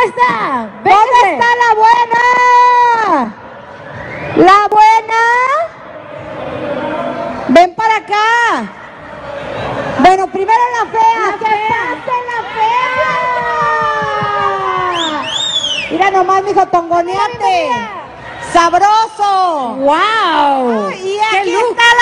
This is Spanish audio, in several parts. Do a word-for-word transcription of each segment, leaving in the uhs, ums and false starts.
está? ¿Dónde está la buena? ¿La buena? Ven para acá. Bueno, primero la fea. La ¡Que fea. pase la fea! Mira nomás, mijo, tongoneate. ¡Sabroso! ¡Wow! ¡Y ¡Qué aquí look! está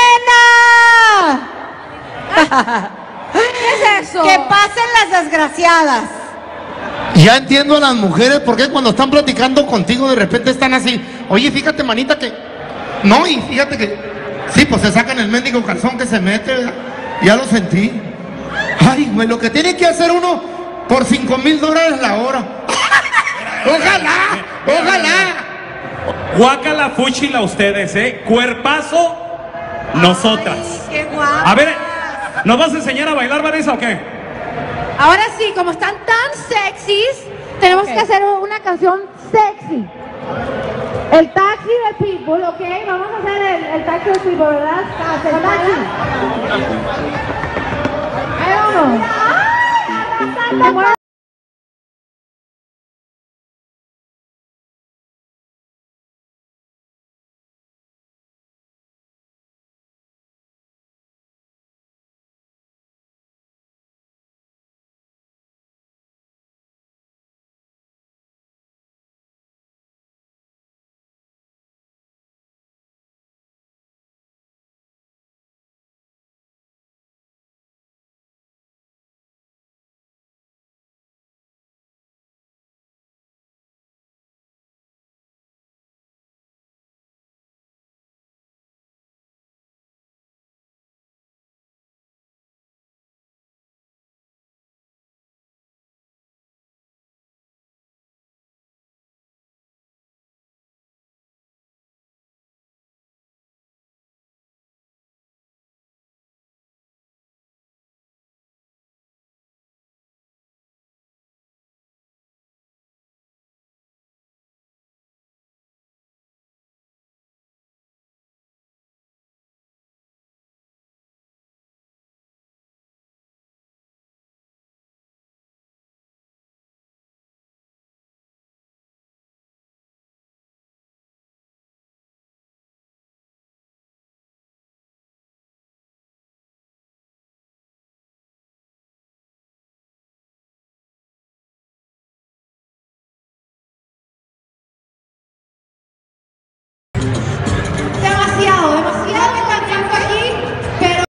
la buena! ¿Qué es eso? ¡Que pasen las desgraciadas! Ya entiendo a las mujeres porque cuando están platicando contigo de repente están así. Oye, fíjate, manita, que... No, y fíjate que... Sí, pues se sacan el mendigo calzón que se mete, ¿verdad? Ya lo sentí. Ay, güey, lo que tiene que hacer uno por cinco mil dólares la hora. ¡Ojalá! ¡Ojalá! Guácala, fúchila ustedes, ¿eh? Cuerpazo, nosotras. Ay, ¡qué guapa! A ver, ¿nos vas a enseñar a bailar, Vanessa, o qué? Ahora sí, como están tan sexys, tenemos Ok. que hacer una canción sexy. El taxi de Pitbull, ¿ok? Vamos a hacer el, el taxi de Pitbull, ¿verdad? El taxi. Ahí vamos. ¡Ay!